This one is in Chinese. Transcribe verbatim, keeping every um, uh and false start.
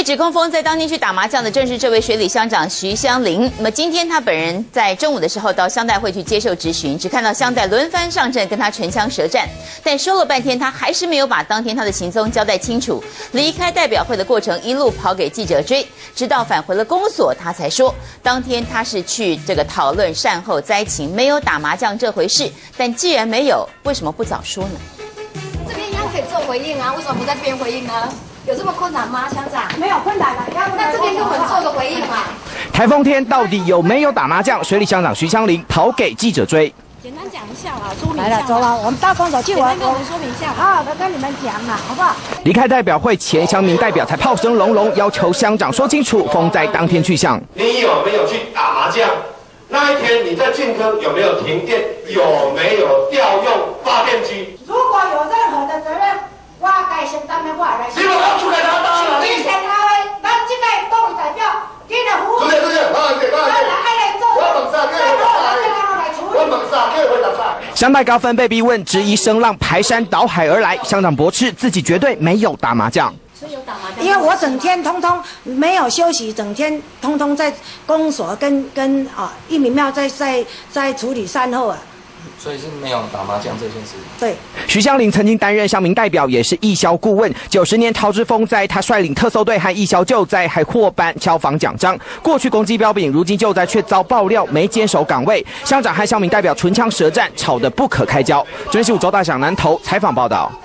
指控风在当天去打麻将的正是这位水里乡长徐香玲。那么今天他本人在中午的时候到乡代会去接受质询，只看到乡代轮番上阵跟他唇枪舌战，但说了半天他还是没有把当天他的行踪交代清楚。离开代表会的过程一路跑给记者追，直到返回了公所，他才说当天他是去这个讨论善后灾情，没有打麻将这回事。但既然没有，为什么不早说呢？ 这边一样可以做回应啊，为什么不在这边回应呢？有这么困难吗，乡长？ 没有困难了， 那这边跟我们做个回应嘛。 台风天到底有没有打麻将？水里乡长徐香玲跑给记者追。 简单讲一下啊，说明一下。来了，走啊，我们到公所去，我跟我们说明一下，好好的跟你们讲嘛，好不好？ 离开代表会前，乡民代表才炮声隆隆，要求乡长说清楚风灾当天去向。 你有没有去打麻将？那一天你在进科有没有停电？有没有调用发电机？ 如果有任何的责任，我该承担的，我来。 你不要出来他当了。 以前他的，咱这个党代表，今日服务。 主席，主席，我来，我来。 爱来做。我问啥？叫回答啥？我问啥？叫回答啥？ 乡代高分被逼问，质疑声浪排山倒海而来。乡长驳斥自己绝对没有打麻将。 因为我整天通通没有休息，整天通通在公所跟跟啊义民庙在在在处理善后啊。 所以是没有打麻将这件事。 对， 徐香玲曾经担任乡民代表，也是义消顾问。九十年桃之风灾，他率领特搜队和义消救灾，还获颁消防奖章。过去攻击标炳，如今救灾却遭爆料没坚守岗位。乡长和乡民代表唇枪舌战，吵得不可开交。真新闻周大想南投采访报道。